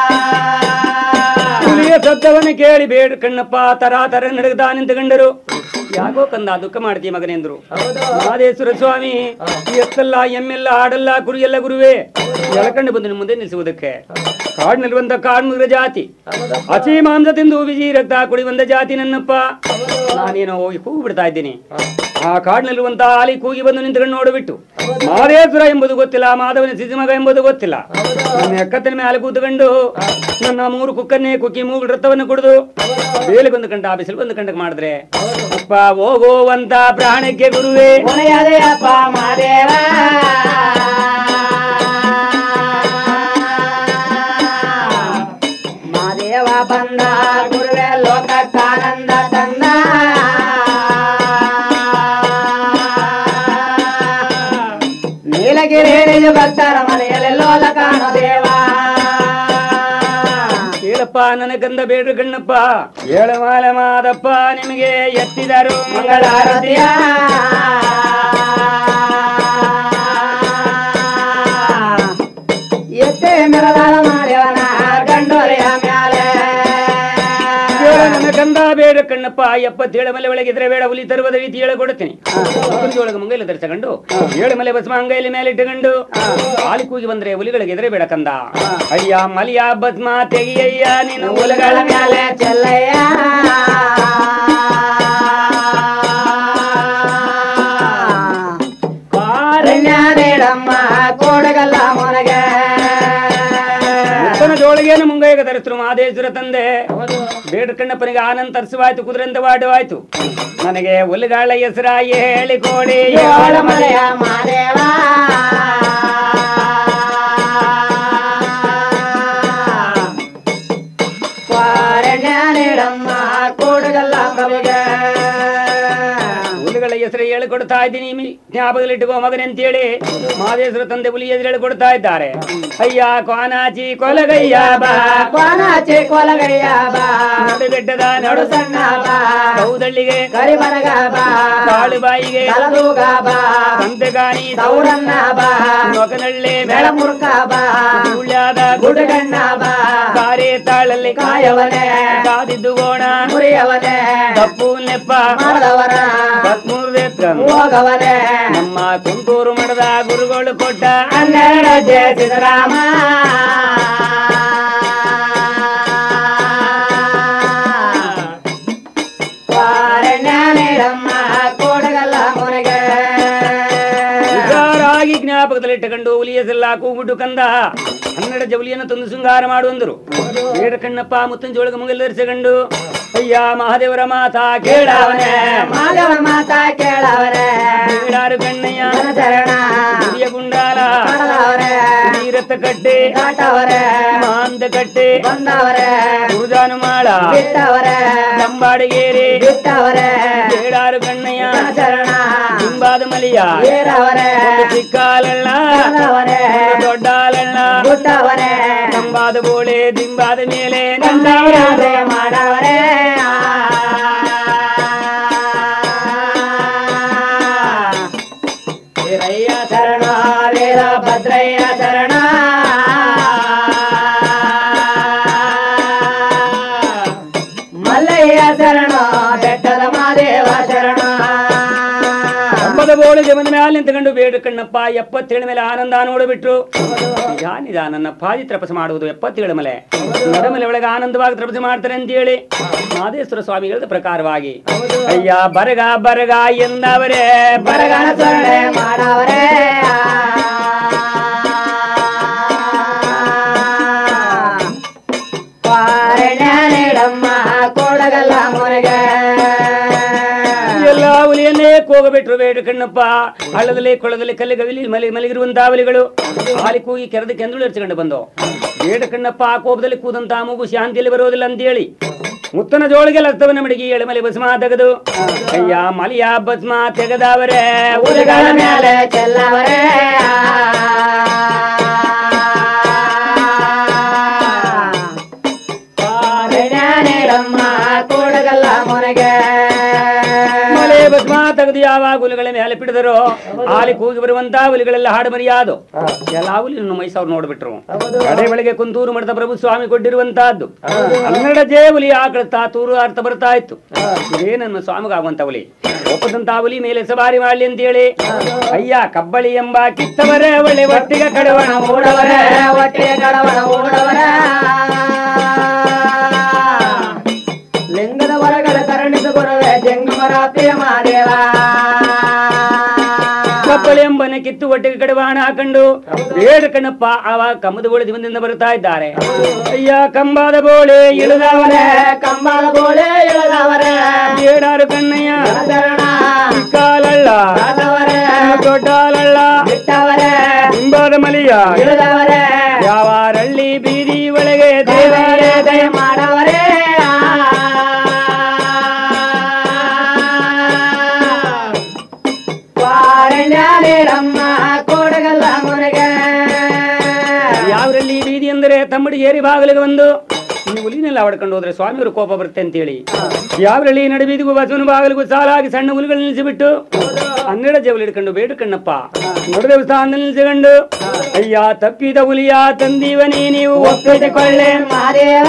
ಹುಲಿಯ ಶಬ್ದವನ್ನು ಕೇಳಿ ಬೇಡ ಕಣ್ಣಪ್ಪ ತರ ನಡೆದ ನಿಂತುಕೊಂಡರು. ಯಾಕೋ ಕಂದ ದುಃಖ ಮಾಡ್ತೀಯ ಮಗನೆಂದ್ರು. ಮಹದೇಶ್ವರ ಸ್ವಾಮಿ ಎತ್ತಲ್ಲ ಎಮ್ಮೆಲ್ಲ ಆಡಲ್ಲ ಕುರಿಯಲ್ಲ ಗುರುವೇ ಎಳಕಂಡು ಬಂದು ನಿಮ್ಮ ಮುಂದೆ ನಿಲ್ಲಿಸುವುದಕ್ಕೆ ಕಾಡಿನಲ್ಲಿರುವಂತ ಕಾಡ್ಮುಗ್ರ ಜಾತಿ ಹಸಿ ಮಾಂಸ ತಿಂದು ಬಿಸಿ ರಕ್ತ ಕುಡಿ ಬಂದ ಜಾತಿ ನನ್ನಪ್ಪ. ನಾನೇನೋ ಹೋಗಿ ಕೂಗಿ ಬಿಡ್ತಾ ಇದ್ದೀನಿ. ಆ ಕಾಡಿನಲ್ಲಿರುವಂತ ಆಲಿ ಕೂಗಿ ಬಂದು ನಿಂತುಕೊಂಡು ನೋಡಿಬಿಟ್ಟು ಮಹದೇಶ್ವರ ಎಂಬುದು ಗೊತ್ತಿಲ್ಲ, ಮಾಧವನ ಸಿಸಿಮಗ ಎಂಬುದು ಗೊತ್ತಿಲ್ಲ, ನನ್ನ ಎಕ್ಕತ್ತಿನ ಮೇಲೆ ಕೂತ್ಕೊಂಡು ನನ್ನ ಮೂರು ಕುಕ್ಕನ್ನೇ ಕುಕ್ಕಿ ಮೂಗು ರಕ್ತವನ್ನು ಕುಡಿದು ಬೇಲೆ ಬಂದು ಕಂಡ ಬಿಸಿಲು ಬಂದು ಕಂಡಕ್ಕೆ ಮಾಡಿದ್ರೆ ಅಪ್ಪ ಹೋಗುವಂತ ಪ್ರಾಣಕ್ಕೆ ಗುರುವೇ ಮುನೆಯದೆಯಪ್ಪ ಮಾದೇವ ಮಾದೇವ ಬಂದ ಗುರುವೇ ಲೋಕಕ್ಕಾನಂದ ತಂದ ನೀಲಗಿರಿ ಭಕ್ತರ ಮನೆಯಲ್ಲಿ ಲೋಲ ಕಾಣೋ ದೇವ ಕೇಳಪ್ಪ ನನ್ನ ಗಂಧ ಬೇಡ್ರು ಗಣ್ಣಪ್ಪ ಏಳಮಾಲ ಮಾದಪ್ಪ ನಿಮಗೆ ಎತ್ತಿದರು ಮಂಗಳಾರತಿಯ ಎತ್ತೆ ಮೆರದಾಳ ಮಾದೇವನ ಗಂಡೋರೆಯ ಮ್ಯಾಲೆ ನನ್ನ ಗಂಧ ಬೇಡ ಕಣ್ಣಪ್ಪ 77 ಮಲೆ ಒಳಗಿದ್ರೆ ಬೇಡ ಹುಲಿ ತರುವುದ ರೀತಿ ಹೇಳಿಕೊಡುತ್ತೀನಿ. ಒಳಗೆ ಮುಂಗೈಲಿ ಧರಿಸಿಕೊಂಡು 7 ಮಲೆ ಭಸ್ಮ ಅಂಗೈಲಿ ಮೇಲೆ ಇಟ್ಟುಕೊಂಡು ಹಾಲಿ ಕೂಗಿ ಬಂದ್ರೆ ಹುಲಿಗಳಿಗೆ ಎದುರೇ ಬೇಡ ಕಂದ. ಅಯ್ಯ ಮಲಿಯ ಭಸ್ಮ ತೆಗಿಯಯ್ಯ ನೀನು ಹುಲಿಗಳ ಮ್ಯಾಲೆ ಚೆಲ್ಲಯ್ಯ ಕಾರಣ್ಯರೇಡಮ್ಮ ಕೋಡಗಲ್ಲ ಮೊನಗೆ ಜೋಳಿಗೆಯನ್ನು ಮುಂಗೈಗೆ ಧರಿಸಿದ್ರು ಮಹದೇಶ್ವರ ತಂದೆ. ಬೇಡ ಕಣ್ಣಪ್ಪನಿಗೆ ಆನಂದ ತರಿಸುವಾಯ್ತು, ಕುದುರೆಂತ ವಾಡವಾಯ್ತು. ನನಗೆ ಹುಲಿಗಳ ಹೆಸರಾಗಿ ಹೇಳಿ ಕೋಡಿ ಏಳ ಮಲೆಯ ಮಾದೇವ ಕಾರಣ್ಯರೇಡಮ್ಮ ಕೋಡಗಲ್ಲ ಮೊನಗೆ ಹುಲಿಗಳ ಹೆಸರು ಹೇಳಿಕೊಡ್ತಾ ಇದ್ದೀನಿ, ಜ್ಞಾಪಕದಲ್ಲಿಟ್ಟುಕೋ ಮಗನೆ ಅಂತೇಳಿ ಮಹದೇಶ್ವರ ತಂದೆ ಹುಲಿ ಹೆಸರು ಹೇಳಿಕೊಡ್ತಾ ಇದ್ದಾರೆ. ಅಯ್ಯ ಕೋನಾಚಿ ಕೊಲಗಯ್ಯ ಬಾ, ಕೋನಾಚಿ ಕೊಲಗಯ್ಯ ಬಾ, ನಡು ಬೆಟ್ಟದ ನಡು ಸಣ್ಣ ಬಾ, ಕೌದಳ್ಳಿಗೆ ಕರಿಬರಗ ಬಾ, ಕಾಳು ಬಾಯಿಗೆ ಕಲದೂಗ ಬಾ, ಸಂತೆಗಾಣಿ ಸೌರನ್ನ ಬಾ, ನೊಕನಳ್ಳಿ ಬೆಳಮುರ್ಕ ಬಾ, ಸುಳ್ಯಾದ ಗುಡುಗಣ್ಣ ಬಾ, ಕಾರೆ ತಾಳಲ್ಲಿ ಕಾಯವನೇ ಕಾದಿದ್ದು ಗೋಣ ಮುರಿಯವನೇ ತಪ್ಪು ನೆಪ್ಪ ಮಾಡದವರ ಪತ್ಮೂರು ಎತ್ಕೊಂಡು ಹೋಗವರೆ ನಮ್ಮ ಕುಂತೂರು ಮಠದ ಗುರುಗಳು ಕೊಟ್ಟ 12 ಜಯ ಸಿದ್ದರಾಮ ವಾರಣ್ಯನೇರಮ್ಮ ಕೋಡಗಲ್ಲ ಮುನಗೆ ಉದ್ದಾರಾಗಿ ಜ್ಞಾಪಕದಲ್ಲಿಟ್ಟುಕೊಂಡು ಹುಲಿಯಸೆಲ್ಲ ಕೂಗುಡ್ಡು ಕಂದ 12 ಜವಲಿಯನ್ನು ತಂದು ಶೃಂಗಾರ ಮಾಡುವಂದರು. ಬೇಡ ಕಣ್ಣಪ್ಪ ಮುತ್ತಂಜೋಳಗ ಮುಗಿಲರಿಸಿಕೊಂಡು ಅಯ್ಯ ಮಹಾದೇವರ ಮಾತಾ ಕೇಳವನೆ ಮಾಧವನ ಮಾತಾ ಕೇಳವರೆ ಬೇಡಾರು ಕಣ್ಣಯ್ಯ ಶರಣ ಹಿರಿಯ ಗುಂಡಾಲ ನೀರತ್ತ ಕಟ್ಟೆ ಕಾಟವರೆ ಮಾಂದ ಕಟ್ಟೆ ಬಂದವರೆ ಗುರುಜಾನು ಮಾಳ ಬಿಟ್ಟವರೆ ತಂಬಾಡಿಗೇರಿ ಬಿಟ್ಟವರೆ ಬೇಡಾರು ಕಣ್ಣಯ್ಯ ಶರಣ ದಿಂಬಾದ ಮಲಿಯ ಏರವರೆ ಚಿಕ್ಕಾಲಣ್ಣ ಬಂದವರೆ ದೊಡ್ಡಾಲಣ್ಣ ಬಿಟ್ಟವರೆ ತಂಬಾದ ಬೋಳೆ ದಿಂಬಾದ ಮೇಲೆ ನಂದವರೆ ಮಾಡವರೆ ವೀರಯ್ಯ ಶರಣ ವೀರ ಭದ್ರಯ್ಯ ಶರಣ ಮಲ್ಲಯ್ಯ ಶರಣ ಬೆಟ್ಟದ ಮಾದೇವ ಶರಣ ಕಂಬದ ಬೋಳೆ ಜಮದ ಮ್ಯಾಲ ನಿಂತುಕೊಂಡು ಬೇಡ ಕಣ್ಣಪ್ಪ 77 ಮೇಲೆ ಆನಂದ ನೋಡಿಬಿಟ್ರು. ನಿಜ ನನ್ನ ಪಾದಿ ತಪಸ್ಸು ಮಾಡುವುದು 77 ಮಲೆ ನಡಮಲೆ ಒಳಗೆ ಆನಂದವಾಗಿ ತಪಸ್ಸು ಮಾಡ್ತಾರೆ ಅಂತ ಹೇಳಿ ಮಾದೇಶ್ವರ ಸ್ವಾಮಿಗಳ ಪ್ರಕಾರವಾಗಿ ಅಯ್ಯ ಬರಗ ಬರಗ ಎಂದವರೇ ಬರಗಣ ಸ್ಮರಣೆ ಮಾಡವರೆ ವಾರಣ್ಯನೇರಮ್ಮ ಕೋಡಗಲ್ಲ ಮುನಗೆ ಎಲ್ಲ ಹುಲಿಯನ್ನೇ ಹೋಗಬಿಟ್ರು ಬೇಡ ಕಣ್ಣಪ್ಪ. ಹಳ್ಳದಲ್ಲಿ ಕೊಳ್ಳದಲ್ಲಿ ಕಲ್ಲಿಗವಿಲಿ ಮಲಗಿರುವಂತಹ ಹುಲಿಗಳು ಹಾಲಿ ಕೂಗಿ ಕೆರೆದು ಕೆಂದುಳು ಎರ್ಚಿಕೊಂಡು ಬಂದು ಬೇಡ ಕಣ್ಣಪ್ಪ ಕೋಪದಲ್ಲಿ ಕೂದಂತ ಮೂಗು ಶಾಂತಿಯಲ್ಲಿ ಬರೋದಿಲ್ಲ ಅಂತ ಹೇಳಿ ಮುತ್ತನ ಜೋಳಿಗೆ ಲಸ್ತವನ ಮಡಿಗೆ ಎಳೆಮಲೆ ಭಸ್ಮ ತೆಗೆದು ಅಯ್ಯ ಮಲಿಯ ಭಸ್ಮ ತೆಗೆದವರೇ ಹುಲಿಗಳ ಮೇಲೆ ಚೆಲ್ಲವರೆ ವಾರಣ್ಯನೇರಮ್ಮ ಕೋಡಗಲ್ಲ ಮುನಗೆ ಮಲೆ ಭಸ್ಮ ತೆಗೆದು ಯಾವಾಗ ಹುಲಿಗಳ ಮೇಲೆ ಪಿಡಿದರು ಹಾಲಿ ಕೂಗಿ ಬರುವಂತಹ ಹುಲಿಗಳೆಲ್ಲ ಹಾಡು ಮರಿಯಾದು ಎಲ್ಲ ಹುಲಿಯನ್ನು ಮೈಸೂರು ನೋಡ್ಬಿಟ್ರು. ಕಡೆ ಬೆಳಗ್ಗೆ ಕುಂತೂರು ಮಠದ ಪ್ರಭು ಸ್ವಾಮಿ ಕೊಟ್ಟಿರುವಂತಹದ್ದು 12 ಜೇ ಹುಲಿ ಆಕಳುತ್ತಾ ತೂರು ಅರ್ಥ ಬರ್ತಾ ಇತ್ತು. ಇದೇ ನನ್ನ ಸ್ವಾಮಿಗಾಗುವಂತ ಹುಲಿ ಒಪ್ಪದಂತ ಹುಲಿ ಮೇಲೆ ಸವಾರಿ ಮಾಡ್ಲಿ ಅಂತ ಹೇಳಿ ಅಯ್ಯ ಕಬ್ಬಳಿ ಎಂಬ ಕಿತ್ತವರೇ ಒಳ್ಳೆ ಒಟ್ಟಿಗೆ ಕಡವಣ ಮೂಡವರೆ ಒಟ್ಟಿಗೆ ಕಡವಣ ಮೂಡವರೆ ಲಿಂಗದ ಹೊರಗಡೆ ಕರುಣಿಸು ಗುರುವೆ ಜಂಗಮರ ಪ್ರಿಯ ಮಾದೇವ ಕಬ್ಬಳಿ ಎಂಬನೆ ಕಿತ್ತು ಒಟ್ಟಿಗೆ ಕಡವಾಣ ಹಾಕೊಂಡು ಬೇಡ ಕಣ್ಣಪ್ಪ ಆವಾಗ ಕಂಬದ ಬೋಳೆ ದಿನದಿಂದ ಬರುತ್ತಾ ಇದ್ದಾರೆ. ಅಯ್ಯ ಕಂಬದ ಬೋಳೆ ಇಳಿದವರೇ ಕಂಬದ ಬೋಳೆ ಇಳದವರೆ ಬೇಡಾರು ಕಣ್ಣಯ್ಯ ಶರಣ ಕಾಲಳ್ಳ ಆದವರೆ ದೊಡ್ಡಾಲಳ್ಳ ಬಿಟ್ಟವರೆ ಹಿಂಬಾದ ಮಲಿಯ ಇಳದವರೆ ಯಾವ ರಳ್ಳಿ ಬೀದಿ ಒಳಗೆ ದೇವರೇ ದಯ ಮಾಡವರೆ ವಾರಣ್ಯನೇರಮ್ಮ ಕೋಡಗಲ್ಲ ಮುನಗೆ ಯಾವರಲ್ಲಿ ಬೀದಿ ಅಂದರೆ ತಮ್ಮಡಿ ಏರಿ ಬಾಗಿಲಿಗೆ ಬಂದು ನೀವು ಹುಲಿನೆಲ್ಲ ಹೊಡ್ಕೊಂಡು ಹೋದ್ರೆ ಸ್ವಾಮಿಯವರು ಕೋಪ ಬರುತ್ತೆ ಅಂತೇಳಿ ಯಾವರಲ್ಲಿ ನಡುಬೀದಿಗೂ ಬಸವನ ಬಾಗಿಲಿಗೂ ಸಾಲಾಗಿ ಸಣ್ಣ ಹುಲಿಗಳು ನಿಲ್ಲಿಸಿಬಿಟ್ಟು 12 ಜವಲಿ ಹಿಡ್ಕೊಂಡು ಬೇಡ ಕಣ್ಣಪ್ಪ ನೋಡ ದೇವಸ್ಥಾನದಲ್ಲಿ ನಿಲ್ಲಿಸಿಕೊಂಡು ಅಯ್ಯ ತಪ್ಪಿದ ಹುಲಿಯ ತಂದೀವನಿ ನೀವು ಒಪ್ಪಿಸಿಕೊಳ್ಳೆ ಮಾದೇವ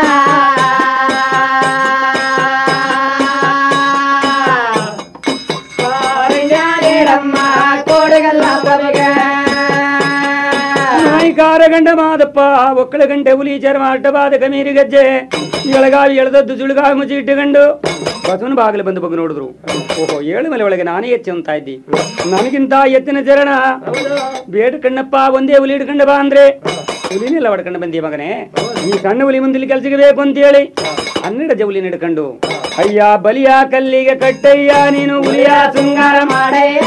ವಾರಣ್ಯನೇರಮ್ಮ ಕೋಡಗಲ್ಲ ಪ್ರಭುಗೆ ನಾಯಿಕಾರ ಗಂಡ ಮಾದಪ್ಪ ಒಕ್ಕಳ ಗಂಟೆ ಹುಲಿ ಚರ್ಮ ಅಡ್ಡಬಾದ ಕಮೀರಿ ಗಜ್ಜೆ ಎಳಗಾವಿ ಎಳೆದದ್ದು ಸುಳುಗಾವಿ ಮುಚ್ಚಿ ಇಟ್ಟುಕೊಂಡು ಬಸವನ ಬಾಗಿಲು ಬಂದು ಬಗ್ಗೆ ನೋಡಿದ್ರು. ಓಹೋ 7 ಮಲೆ ಒಳಗೆ ನಾನೇ ಎತ್ತಿ ಅಂತ ಇದ್ದಿ ನನಗಿಂತ ಎತ್ತಿನ ಚರಣ ಬೇಡ ಕಣ್ಣಪ್ಪ ಒಂದೇ ಹುಲಿ ಹಿಡ್ಕೊಂಡ ಬಾ ಅಂದ್ರೆ ಹುಲಿನೆಲ್ಲ ಹೊಡ್ಕೊಂಡು ಬಂದಿ ಮಗನೇ ಈ ಸಣ್ಣ ಹುಲಿ ಮುಂದೆ ಕೆಲ್ಸಕ್ಕೆ ಬೇಕು ಅಂತ ಹೇಳಿ 12 ಜವಲಿ ಹಿಡ್ಕೊಂಡು ಅಯ್ಯ ಬಲಿಯ ಕಲ್ಲಿಗೆ ಕಟ್ಟಯ್ಯ ನೀನು ಹುಲಿಯ ಶೃಂಗಾರ ಮಾಡಯ್ಯ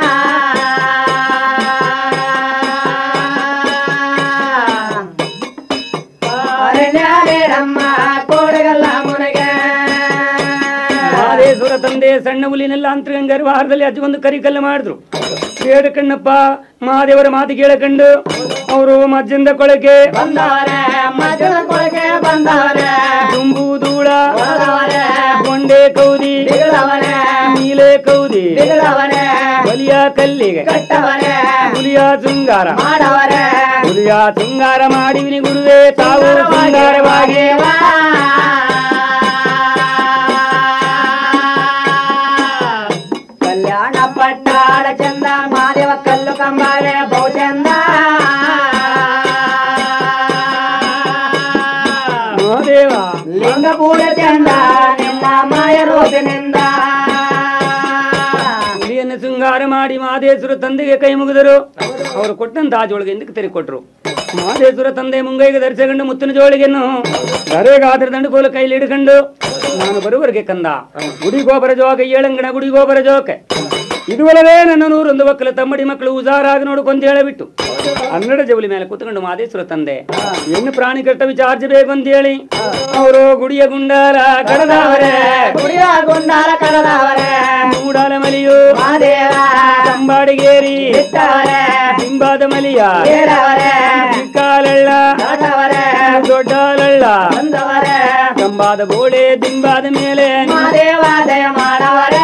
ವಾರಣ್ಯನೇರಮ್ಮ ಕೋಡಗಲ್ಲ ಮುನಗೆ ಮಾದೇಶ್ವರ ತಂದೆ ಸಣ್ಣ ಹುಲಿನೆಲ್ಲ ಅಂತರ್ಗಂಗರ ವಾರದಲ್ಲಿ ಹಚ್ಚಿಕೊಂಡು ಕರಿಕಲ್ಲು ಮಾಡಿದ್ರು. ಬೇಡ ಕಣ್ಣಪ್ಪ ಮಹಾದೇವರ ಮಾತು ಕೇಳಕಂಡು ಅವರು ಮಜ್ಜಿಂದ ಕೊಳಕೆ ಬಂದವರೆ ಮಜನ ಕೊಳಕೆ ಬಂದವರೆ ತುಂಬು ಧೂಳ ಹೋದವರೆ ಗೊಂಡೆ ಕೌದಿ ಬಿಗಳವರೆ ನೀಲೆ ಕೌದಿ ಬಿಗಳವರೆ ಬಲಿಯ ಕಲ್ಲಿಗೆ ಕಟ್ಟವರೆ ಹುಲಿಯ ಶೃಂಗಾರ ಮಾಡವರೆ ಹುಲಿಯ ಶೃಂಗಾರ ಮಾಡಿವಿನಿ ಗುರುವೇ ತಾವು ಶೃಂಗಾರವಾಗಿ ಕಲ್ಯಾಣ ಕೂಸಿನಿಂದ ಹುಲಿಯನ್ನು ಶೃಂಗಾರ ಮಾಡಿ ಮಹದೇಶ್ವರ ತಂದೆಗೆ ಕೈ ಮುಗಿದರು. ಅವರು ಕೊಟ್ಟಂತ ಆ ಜೋಳಿಗೆ ಹಿಂದಕ್ಕೆ ತೆರೆ ಕೊಟ್ಟರು. ಮಹದೇಶ್ವರ ತಂದೆ ಮುಂಗೈಗೆ ಧರಿಸಿಕೊಂಡು ಮುತ್ತಿನ ಜೋಳಿಗೆಯನ್ನು ಧರೆಗಾದ್ರ ದಂಡುಕೋಲು ಕೈಲಿ ಹಿಡ್ಕೊಂಡು ನಾನು ಬರುವವರೆಗೆ ಕಂದ ಗುಡಿ ಗೋಬರ ಜೋಗ ಏಳಂಗಣ ಗುಡಿ ಗೋಬರ ಜೋಕೆ ಇದುವಲ್ಲವೇ ನನ್ನ 101 ಮಕ್ಕಳು ತಮ್ಮಡಿ ಮಕ್ಕಳು ಉಜಾರಾಗಿ ನೋಡ್ಕೊಂತ ಹೇಳಬಿಟ್ಟು 12 ಜವಳಿ ಮೇಲೆ ಕೂತ್ಕೊಂಡು ಮಹದೇಶ್ವರ ತಂದೆ ಹೆಣ್ಣು ಪ್ರಾಣಿ ಕಟ್ಟ ವಿಚಾರಿಸಬೇಕು ಅಂತ ಹೇಳಿ ಅವರು ಗುಡಿಯ ಗುಂಡಾಲ ಕಡದವರೇ ಮೂಡಾಲ ಮಲಿಯು ಕಂಬಾಡಿಗೇರಿ ಹಿಂಬಾದ ಮಲಿಯ ಚಿಕ್ಕಾಲಳ್ಳ ದೊಡ್ಡಾಲಳ್ಳ ಕಂಬಾದ ಗೋಡೆ ದಿಂಬಾದ ಮೇಲೆ ದೇವಾದಯ ಮಾಡವರೇ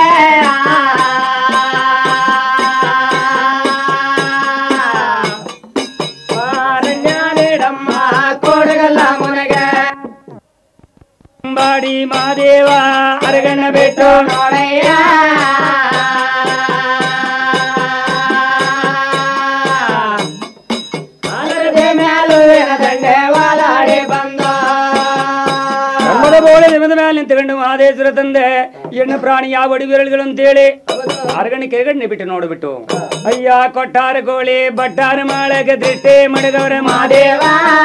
ಬಾಡಿ ಮಾದೇವ ಅರಗಣ್ಣ ಬಿಟ್ಟು ನೋಡಯ್ಯ ದಂಡೆ ವಾಲಾಡಿ ಬಂದ ಕಮ್ಮದ ಬೋಳೆ ನೆಮದ ಮೇಲೆ ನಿಂತುಕೊಂಡು ಮಹದೇಶ್ವರ ತಂದೆ ಹೆಣ್ಣು ಪ್ರಾಣಿ ಯಾವ ಒಡಿವಿರಳುಗಳು ಅಂತೇಳಿ ಅರಗಣ್ಣೆ ಕೆರಗಣ್ಣೆ ಬಿಟ್ಟು ನೋಡ್ಬಿಟ್ಟು ಅಯ್ಯ ಕೊಟ್ಟಾರ ಕೋಳಿ ಬಟ್ಟಾರ ಮಾಳಗ ದೃಷ್ಟಿ ಮಡಗವರ ಮಾದೇವ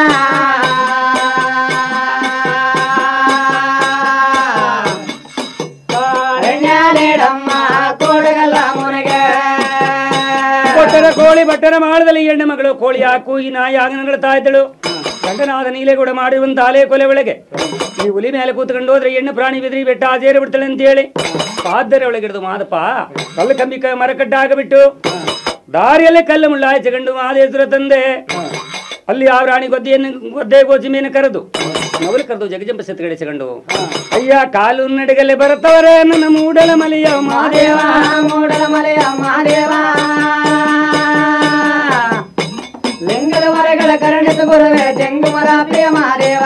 ಕೊಟ್ಟರ ಕೋಳಿ ಬಟ್ಟರ ಮಾಡದಲ್ಲಿ ಹೆಣ್ಣು ಮಗಳು ಕೋಳಿ ಕೂಗಿ ನಾಯಿ ಆಗನಗಳ್ತಾ ಇದ್ದಳು. ಗಂಡನಾದ ನೀಲೆಗೂಡ ಮಾಡಿರುವಂತ ಆಲೆ ಕೊಲೆ ಒಳಗೆ ಈ ಹುಲಿ ಮೇಲೆ ಕೂತ್ಕೊಂಡು ಹೋದ್ರೆ ಹೆಣ್ಣು ಪ್ರಾಣಿ ಬಿದ್ರಿ ಬೆಟ್ಟ ಆಜೇರಿ ಬಿಡ್ತಾಳೆ ಅಂತ ಹೇಳಿ ಪಾದರ ಒಳಗಿಡ್ದು ಮಾದಪ್ಪ ಕಲ್ಲು ಕಂಬಿ ಮರಕಡ್ಡ ಆಗಬಿಟ್ಟು ದಾರಿಯಲ್ಲೇ ಕಲ್ಲು ಮುಳ್ಳ ಆಯ್ಚಕೊಂಡು ಮಹದೇಶ್ವರ ತಂದೆ ಅಲ್ಲಿ ಆ ರಾಣಿ ಗೊದ್ದೆ ಗೋಜಿ ಮೀನು ಕರೆದು ನವಲು ಕರೆದು ಜಗಜಂಬ ಸೆತ್ಗಡಿಸಿಕೊಂಡು ಅಯ್ಯ ಕಾಲು ನಡಿಗಲೆ ಬರುತ್ತವರೇ ನನ್ನ ಮೂಡಲ ಮಲೆಯ ಮಾದೇವ ಮೂಡಲ ಮಲೆಯ ಮಾದೇವ ಲಿಂಗದ ವರಗಳ ಕರುಣಿಸು ಗುರುವೆ ಜಂಗುಮರ ಪ್ರಿಯ ಮಾದೇವ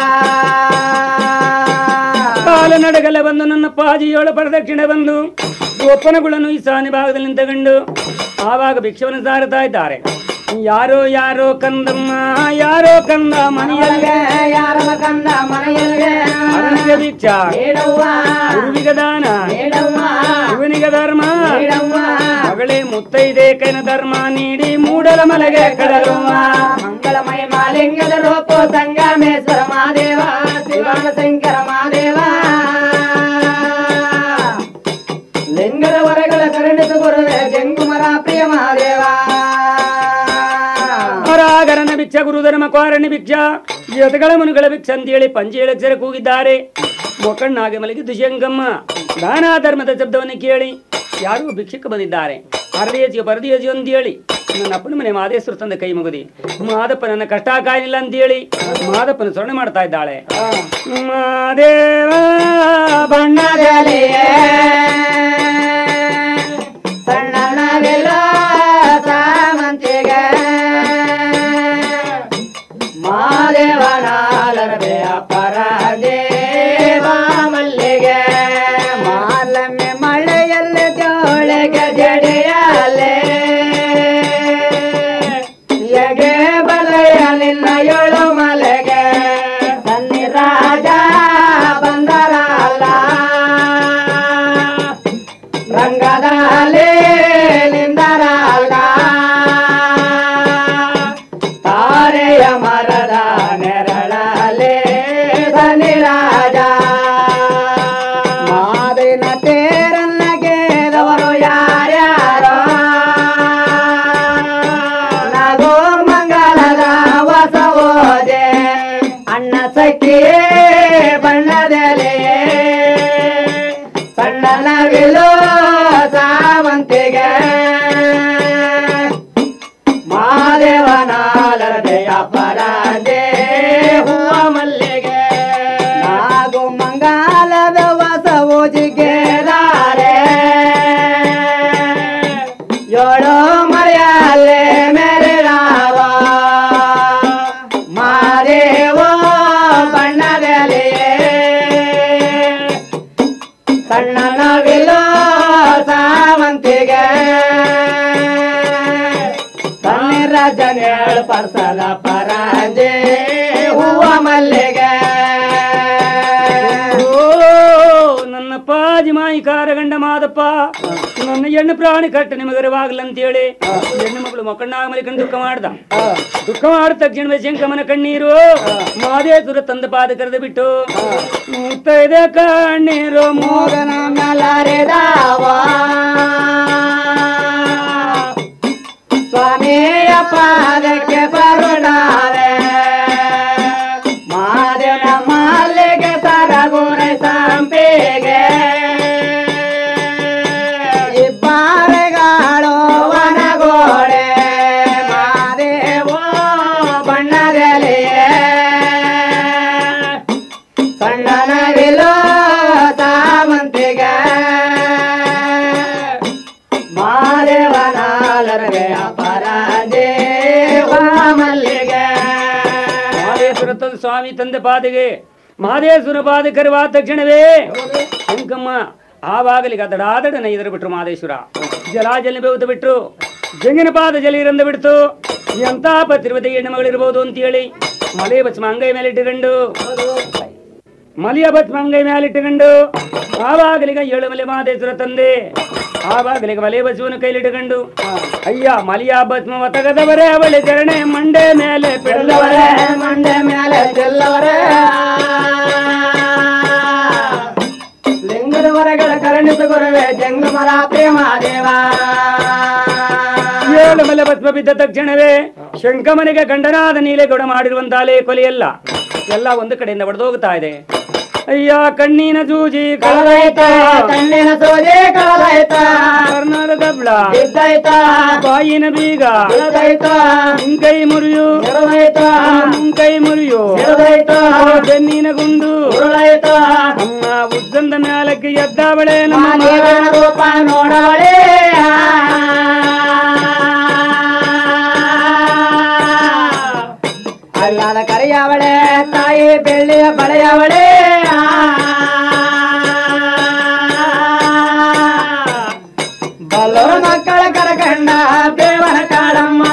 ಕಾಲು ನಡಗಲೆ ಬಂದು ನನ್ನ ಪಾಜಿಯೋಳ ಪ್ರದಕ್ಷಿಣೆ ಬಂದು ಒಪ್ಪನಗಳನ್ನು ಈಶಾನ್ಯ ಭಾಗದಲ್ಲಿ ನಿಂತುಕೊಂಡು ಆವಾಗ ಭಿಕ್ಷವನ್ನು ಸಾರುತ್ತಾ ಇದ್ದಾರೆ. ಯಾರೋ ಯಾರೋ ಕಂದಮ್ಮ ಯಾರೋ ಕಂದ ಮನೆಯಲ್ಲೇ ಯಾರವ ಕಂದ ಮನೆಯಲ್ಲೇ ಅವನಿಗೆ ಭಿಕ್ಷಾ ಗುರುವಿಗೆ ದಾನ ಶಿವನಿಗೆ ಧರ್ಮ ಮಗಳೇ ಮುತ್ತೈದೆ ಕೈನ ಧರ್ಮ ನೀಡಿ ಮೂಡಲ ಮಲೆಗೆ ಕಡಲುವ ಮಂಗಳಮಯ ಮಾಲಿಂಗದ ರೂಪ ಸಂಗಮೇಶ್ವರ ಮಾದೇವ ಶಿವನ ಶಂಕರ ಮಾದೇವ ಲಿಂಗದ ವರಗಳ ಕರುಣಿಸು ಗುರುವೆ ಜಂಗುಮರ ಪ್ರಿಯ ಮಾದೇವ ಗರನ ಭಿಕ್ಷ ಗುರುಧರ್ಮ ಕ್ವಾರಣಿ ಭಿಕ್ಷ ಯತಗಳ ಮನುಗಳ ಭಿಕ್ಷ ಅಂತೇಳಿ ಪಂಚೇಳಕ್ಷರ ಕೂಗಿದ್ದಾರೆ. ಮೊಕಣ್ಣಾಗೆ ಮಲಗಿ ದುಶಂಗಮ್ಮ ದಾನ ಧರ್ಮದ ಶಬ್ದವನ್ನು ಕೇಳಿ ಯಾರು ಭಿಕ್ಷಕ್ಕೆ ಬಂದಿದ್ದಾರೆ ಅರದೇಜಿಗೆ ಪರದೇಜಿ ಅಂತೇಳಿ ನನ್ನ ಅಪ್ಪನ ಮನೆ ಮಹದೇಶ್ವರ ತಂದೆ ಕೈ ಮುಗದಿ ಮಾದಪ್ಪ ನನ್ನ ಕಷ್ಟ ಕಾಯಿಲ್ಲ ಅಂತೇಳಿ ಮಾದಪ್ಪನ ಸ್ಮರಣೆ ಮಾಡ್ತಾ ಇದ್ದಾಳೆ. ಮಾದೇವ ಬಣ್ಣದಲ್ಲಿಯೇ ಸಣ್ಣನವಿಲ್ಲ ಸಾಮಂತಿಗೆ ಮಾದೇವನಾಲರದೆ ಅಪರ ದೇವ ಮಲ್ಲಿಗೆ ಮಾಲಮ್ಮೆ ಮಳೆಯಲ್ಲಿ ಜೋಳಿಗೆ ಜಡಿಯಲೆ ಎಗೆ ಬಲೆಯಲಿಲ್ಲ ಏಳು ಮಲೆಗೆ ಸನ್ನಿ ರಾಜ ಬಂದರಲ್ಲ ರಂಗದಲ್ಲಿ ನಿಂದರಲ್ಲ ತಾರೆಯ ಮರದ ನೆರಳಲೆ ಸನ್ನಿ ರಾಜ ಮಾದಿನ ತೇರನ್ನ ಗೆದವರು ಯಾರ್ಯಾರೋ ನಗೋ ಮಂಗಲದ ಹೊಸವೋದೆ ಅಣ್ಣ ಸಖಿಯೇ ಬಣ್ಣದೆಲೆಯೇ ಸಣ್ಣನವಿಲು ಸಾವಂತಿಗೆ ಮಾದೇವನಾಲರದೆಯ ಪರದೆ ಹೂವ ಮಲ್ಲಿಗೆ ನಾಗು ಮಂಗಾಲದ ಹೊಸವು ಜಿಗೆದಾರೆ ಏಳು ಮರೆಯಲ್ಲೇ ಮೇರೆ ರಾವ ಮಾದೇವ ಬಣ್ಣದೆಲೆಯೇ ಸಣ್ಣನವಿಲು ಸಾವಂತಿಗೆ ಸನ್ನಿರಾಜನೇಳು ಪರ್ಸದ ಪರಾಜೆ ಹೂವ ಮಲ್ಲಿಗೆ ನನ್ನ ಪಾಜಿ ಮಾಯಿ ಕಾರಗಂಡ ಮಾದಪ್ಪ ನನ್ನ ಹೆಣ್ಣು ಪ್ರಾಣಿ ಕಟ್ಟ ನಿಮಗರವಾಗ್ಲಂತೇಳಿ ಹೆಣ್ಣು ಮಗಳು ಮೊಕ್ಕಣ್ಣಾಗ ಮಲಿಕೊಂಡು ದುಃಖ ಮಾಡ್ದ. ದುಃಖ ಮಾಡಿದ ತಕ್ಷಣವೇ ಶಂಕಮನ ಕಣ್ಣೀರು ಮಾದೇಶ್ವರ ತಂದ ಪಾದ ಕರೆದು ಬಿಟ್ಟು ಮುತ್ತೈದ ಕಣ್ಣೀರು ಮೋಗನ ಮೆಲರಿದಾವ ಸ್ವಾಮಿಯ ಪಾದಕ್ಕೆ ಬರುಣಾವೆ ಮಾದೇವ ಮಾಲಿಗೆ ಸರಗುರೆ ಸಂಪಿಗೆ ಇಬ್ಬಾರೆಗಾಳು ವನಗೋಡೆ ಮಾದೇವೋ ಬಣ್ಣದೆಲೆಯೇ ಸಣ್ಣನವಿಲೋ ಸಾವಂತಿಗೆ ಮಾದೇವನಾಲರಗೆ ಅಪರಾಜೇವ ಮಲ್ಲಿಗೆ ಮಾದೇಶ್ವರ ಸ್ವಾಮಿ ತಂದೆ ಪಾದಿಗೆ ಮಾದೇಶ್ವರ ಪಾದ ಕರೆವಾದ ತಕ್ಷಣವೇ ಅಂಕಮ್ಮ ಆವಾಗಲಿಗೆ ದಡಾದಡನ ಎದುರು ಬಿಟ್ರು ಮಾದೇಶ್ವರ ಜಲಾಜಲ ಬೆವುತ ಬಿಟ್ರು ಜಂಗಿನ ಪಾದ ಜಲೀರಂದ ಬಿಡ್ತು ಎಂತ ಪತಿರ್ವತೆ ಹೆಣ್ಣು ಮಗಳಿರ್ಬೋದು ಅಂತೇಳಿ ಮಲೆ ಭಸ್ಮ ಅಂಗೈ ಮೇಲೆ ಇಟ್ಟುಕೊಂಡು ಮಲಿಯ ಭಸ್ಮ ಅಂಗೈ ಮೇಲೆ ಇಟ್ಟುಕೊಂಡು ಆವಾಗಲಿಗೆ ಏಳು ಮಲೆ ಮಾದೇಶ್ವರ ತಂದೆ ಆವಾಗಲಿಗೆ ಮಲೆ ಬಸವನ ಕೈಲಿಟ್ಟುಕೊಂಡು ಅಯ್ಯ ಮಲಿಯ ಭಸ್ಮ ಒತಗದವರೇ ಅವಳಿ ಚರಣೆ ಮಂಡೆ ಮೇಲೆ ಬೆಳ್ಳವರೇ ಮಂಡೆ ಮೇಲೆ ಚೆಲ್ಲವರೇ ಲಿಂಗದ ಹೊರಗಳ ಕರುಣಿಸು ಗುರುವೆ ಜಂಗಮರ ಪ್ರೇಮಾದೇವ ಏಳು ಮಲೆ ಭಸ್ಮ ಬಿದ್ದ ತಕ್ಷಣವೇ ಶಂಕಮನಿಗೆ ಗಂಡನಾದ ನೀಲೆಗೌಡ ಮಾಡಿರುವಂತಾಲೇ ಕೊಲೆಯಲ್ಲ ಎಲ್ಲ ಒಂದು ಕಡೆಯಿಂದ ಒಡೆದೋಗ್ತಾ ಇದೆ. ಅಯ್ಯ ಕಣ್ಣಿನ ಜೂಜಿ ಕಳದಾಯ್ತಾ ಕಣ್ಣಿನ ಸೋಜೆ ಕಳದಾಯ್ತಾ ಕರ್ನಾಟಕ ದಬ್ಳ ಬಿದ್ದಾಯ್ತಾ ಬಾಯಿನ ಬೀಗ ಬಿದ್ದಾಯ್ತಾ ಮುಂಕೈ ಮುರಿಯು ಎರದಾಯ್ತಾ ಮುಂಕೈ ಮುರಿಯು ಎರದಾಯ್ತಾ ಬೆನ್ನಿನ ಗುಂಡು ಉರುಳಾಯ್ತಾ ಅಮ್ಮ ಉದ್ದಂದ ಮ್ಯಾಲಕ್ಕೆ ಎದ್ದಾವಳೆ ನಮ್ಮ ಮಾದೇವನ ರೂಪ ನೋಡವಳೆ ಅಲ್ಲಾದ ಕರೆಯವಳೆ ತಾಯಿ ಬೆಳ್ಳಿಯ ಬಳೆಯವಳೆ ಬಲ್ಲೋರ ಮಕ್ಕಳ ಕರಕಂಡ ದೇವರ ಕಾಳಮ್ಮ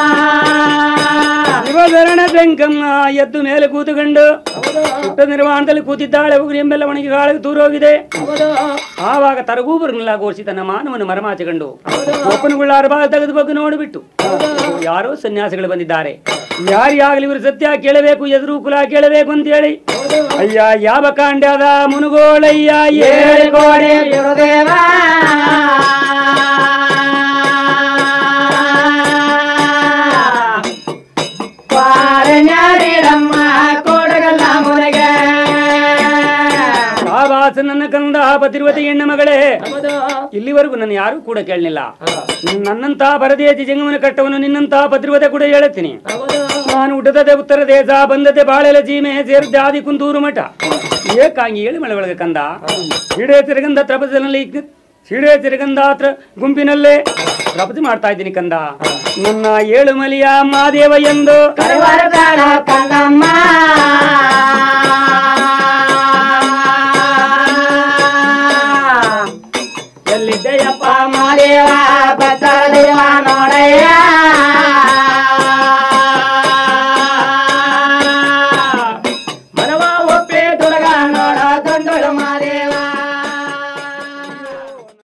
ಶಿವಧರಣ ಬೆಂಕಮ್ಮ ಎದ್ದು ಮೇಲೆ ಕೂತುಕೊಂಡು ಪುಟ್ಟ ನಿರ್ವಾಣದಲ್ಲಿ ಕೂತಿದ್ದಾಳೆ. ಉಗುರಿ ಎಂಬೆಲ್ಲ ಒಣಗಿ ಗಾಳಿಗೆ ತೂರೋಗಿದೆ. ಆವಾಗ ತರಗೂಬರನ್ನೆಲ್ಲ ಘೋಷಿ ತನ್ನ ಮಾನವನ್ನು ಮರಮಾಚಿಕೊಂಡು ಒಪ್ಪನುಗುಳ್ಳಾರ ಬಾಳ ತೆಗೆದು ಬಗ್ಗೆ ನೋಡಿಬಿಟ್ಟು ಯಾರೋ ಸನ್ಯಾಸಿಗಳು ಬಂದಿದ್ದಾರೆ, ಯಾರಿಗಾಗಲಿ ಇವರು ಸತ್ಯ ಕೇಳಬೇಕು, ಎದುರು ಕುಲ ಕೇಳಬೇಕು ಅಂತ ಹೇಳಿ ಅಯ್ಯ ಯಾವ ಕಾಂಡ್ಯಾದ ಮುನುಗೋಳಯ್ಯ ಏಳಿಗೋಡೆ ಗುರುದೇವ ಪಾರಣ್ಯಾರಿರಮ್ಮ ಕೋಡಗಲ್ಲ ಮುನಗೆ ಆವಾಸ ನನ್ನ ಕಂದ ಪತಿರ್ವತಿ ಹೆಣ್ಣ ಮಗಳೇ, ಇಲ್ಲಿವರೆಗೂ ನನ್ನ ಯಾರು ಕೂಡ ಕೇಳಲಿಲ್ಲ. ನನ್ನಂತ ಪರದೇಶಿ ಜಂಗಮನ ಕಟ್ಟವನು ನಿನ್ನಂತ ಪತಿರ್ವತೆ ಕೂಡ ಹೇಳುತ್ತೀನಿ. ನಾನು ಹುಟ್ಟದದೆ ಉತ್ತರ ದೇಶ, ಬಂದತೆ ಬಾಳೆಲೆ ಜೀಮೆ, ಸೇರಿದ್ದೆ ಆದಿ ಕುಂದೂರು ಮಠ. ಏಕಾಂಗಿ ಏಳು ಮಳೆ ಒಳಗೆ ಕಂದ ಸಿಡೆ ತಿರುಗಂಧ ತ್ರಪದಲ್ಲಿ ಸಿಡೆ ತಿರುಗಂಧಾತ್ರ ಗುಂಪಿನಲ್ಲೇ ರಪತಿ ಮಾಡ್ತಾ ಇದ್ದೀನಿ ಕಂದ. ನನ್ನ ಏಳು ಮಲಿಯ ಮಾದೇವ ಎಂದು ಕರವರದಾಳ ಕಣ್ಣಮ್ಮ ಎಲ್ಲಿದ್ದೆಯಪ್ಪ ಮಾದೇವ ಬಸದೇವ ನೋಡಯ್ಯ